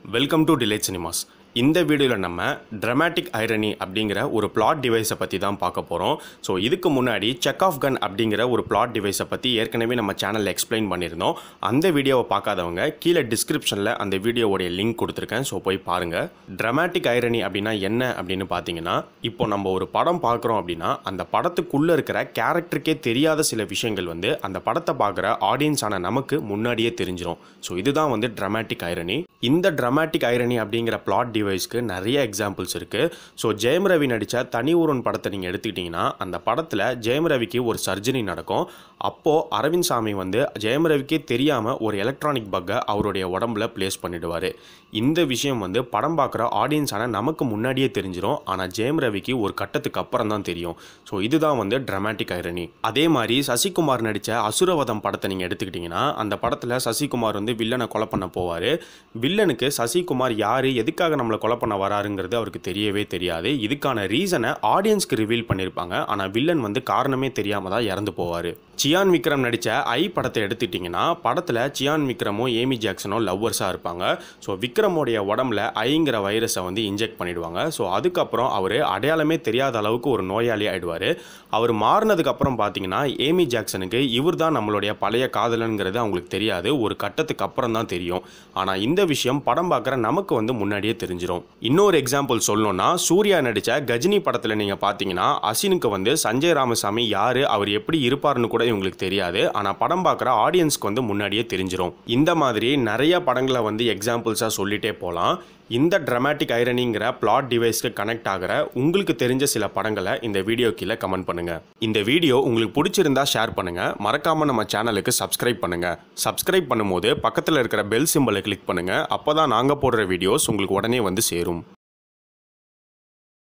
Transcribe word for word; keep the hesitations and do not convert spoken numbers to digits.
Welcome to delight cinemas. இந்த வீடியோவில் நம்ம ட்ரமாட்டிக் ஐரணி அப்படிங்கிற ஒரு பிளாட் டிவைஸை பற்றி தான் பார்க்க போகிறோம். ஸோ இதுக்கு முன்னாடி செக்ஆஃப் கன் அப்படிங்கிற ஒரு பிளாட் டிவைஸை பற்றி ஏற்கனவே நம்ம சேனலில் எக்ஸ்பிளைன் பண்ணியிருந்தோம். அந்த வீடியோவை பார்க்காதவங்க கீழே டிஸ்கிரிப்ஷனில் அந்த வீடியோவோடைய லிங்க் கொடுத்துருக்கேன். ஸோ போய் பாருங்கள். ட்ரமாட்டிக் ஐரணி அப்படின்னா என்ன அப்படின்னு பார்த்தீங்கன்னா, இப்போ நம்ம ஒரு படம் பார்க்குறோம் அப்படின்னா அந்த படத்துக்குள்ளே இருக்கிற கேரக்டருக்கே தெரியாத சில விஷயங்கள் வந்து அந்த படத்தை பார்க்குற ஆடியன்ஸான நமக்கு முன்னாடியே தெரிஞ்சிடும். ஸோ இதுதான் வந்து ட்ரமாட்டிக் ஐரணி. இந்த ட்ரமாட்டிக் ஐரணி அப்படிங்கிற பிளாட் டிவைஸ்க்கு நிறைய எக்ஸாம்பிள்ஸ் இருக்குது. ஸோ ஜெயம் ரவி நடித்த தனி ஒருவன் படத்தை நீங்கள் எடுத்துக்கிட்டிங்கன்னா, அந்த படத்தில் ஜெயம் ரவிக்கு ஒரு சர்ஜரி நடக்கும். அப்போது அரவிந்த் சாமி வந்து ஜெயம் ரவிக்கே தெரியாமல் ஒரு எலக்ட்ரானிக் பக்கை அவருடைய உடம்புல பிளேஸ் பண்ணிவிடுவார். இந்த விஷயம் வந்து படம் பார்க்குற ஆடியன்ஸான நமக்கு முன்னாடியே தெரிஞ்சிடும். ஆனால் ஜெயம் ரவிக்கு ஒரு கட்டத்துக்கு அப்புறம் தான் தெரியும். ஸோ இதுதான் வந்து ட்ரமாட்டிக் ஐரணி. அதே மாதிரி சசிகுமார் நடித்த அசுரவதம் படத்தை நீங்கள் எடுத்துக்கிட்டிங்கன்னா, அந்த படத்தில் சசிகுமார் வந்து வில்லனை கொலை பண்ண போவார். வில்லனுக்கு சசிகுமார் யார், எதுக்காக நம்மளை கொலை பண்ண வராருங்கிறது அவருக்கு தெரியவே தெரியாது. இதுக்கான ரீசனை ஆடியன்ஸ்க்கு ரிவீல் பண்ணியிருப்பாங்க. ஆனால் வில்லன் வந்து காரணமே தெரியாமல் தான் இறந்து போவார். சியான் விக்ரம் நடித்த ஐ படத்தை எடுத்துக்கிட்டிங்கன்னா, படத்தில் சியான் விக்ரமும் ஏமி ஜாக்சனும் லவ்வர்ஸாக இருப்பாங்க. ஸோ விக்ரமோடைய உடம்புல ஐங்கிற வைரஸை வந்து இன்ஜெக்ட் பண்ணிடுவாங்க. ஸோ அதுக்கப்புறம் அவர் அடையாளமே தெரியாத அளவுக்கு ஒரு நோயாளி ஆகிடுவார். அவர் மாறினதுக்கப்புறம் பார்த்தீங்கன்னா, ஏமி ஜாக்சனுக்கு இவர் தான் நம்மளுடைய பழைய காதலனுங்கிறது அவங்களுக்கு தெரியாது. ஒரு கட்டத்துக்கு அப்புறம் தான் தெரியும். ஆனால் இந்த விஷயம் படம் பார்க்குற நமக்கு வந்து முன்னாடியே தெரிஞ்சிடும். இன்னொரு எக்ஸாம்பிள் சொல்லணும்னா, சூர்யா நடித்த கஜினி படத்தில் நீங்கள் பார்த்தீங்கன்னா, அசினுக்கு வந்து சஞ்சய் ராமசாமி யார், அவர் எப்படி இருப்பார்னு கூட இவங்களுக்கு தெரியாது. ஆனால் படம் பார்க்குற ஆடியன்ஸ்க்கு வந்து முன்னாடியே தெரிஞ்சிடும். இந்த மாதிரி நிறைய படங்களை வந்து எக்ஸாம்பிள்ஸாக சொல்லிட்டே போகலாம். இந்த ட்ரமாட்டிக் ஐரனிங்கிற பிளாட் டிவைஸ்க்கு கனெக்ட் ஆகிற உங்களுக்கு தெரிஞ்ச சில படங்களை இந்த வீடியோ கீழே கமெண்ட் பண்ணுங்கள். இந்த வீடியோ உங்களுக்கு பிடிச்சிருந்தா ஷேர் பண்ணுங்கள். மறக்காமல் நம்ம சேனலுக்கு சப்ஸ்கிரைப் பண்ணுங்கள். சப்ஸ்கிரைப் பண்ணும்போது பக்கத்தில் இருக்கிற பெல் சிம்பலை கிளிக் பண்ணுங்கள். அப்போ தான் நாங்கள் போடுற வீடியோஸ் உங்களுக்கு உடனே வந்து சேரும்.